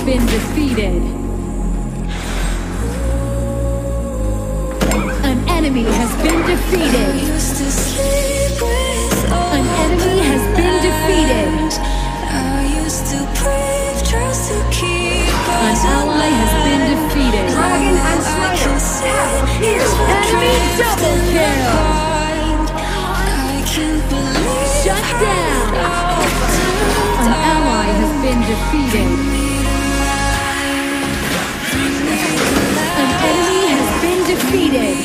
been defeated. An enemy has been defeated. An enemy has been defeated. An ally has been defeated. Dragon and Slayer have appeared. Enemy double kill. Shut down. An ally has been defeated. An enemy has been defeated.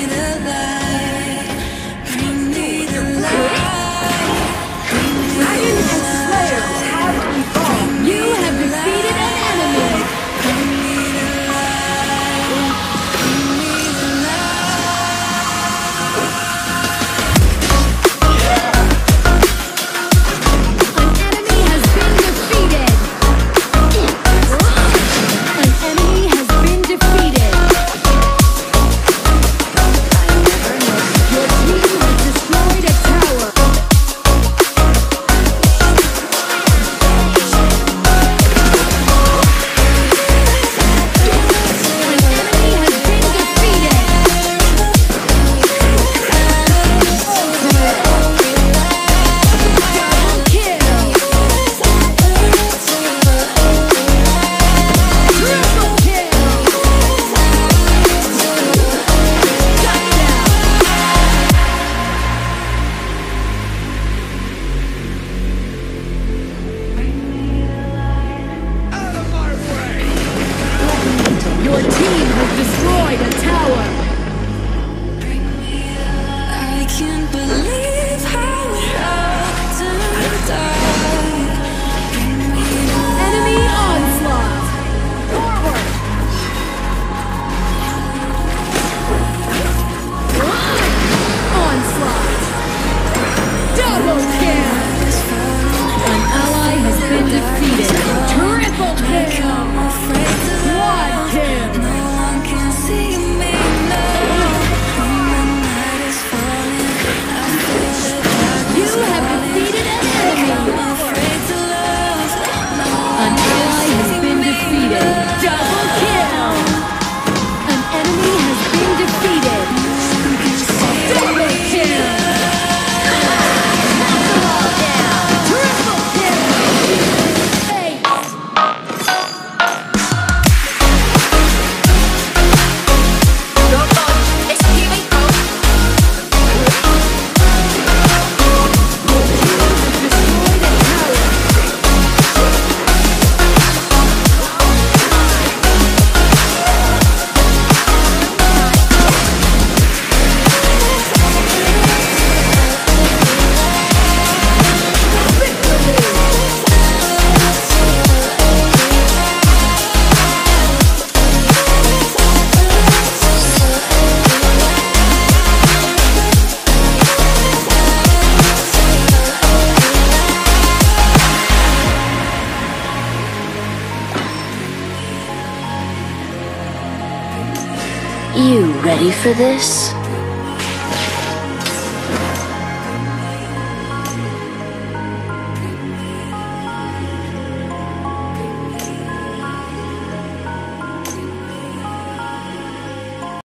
Dragon and Slayer have evolved. You have defeated an enemy. You ready for this?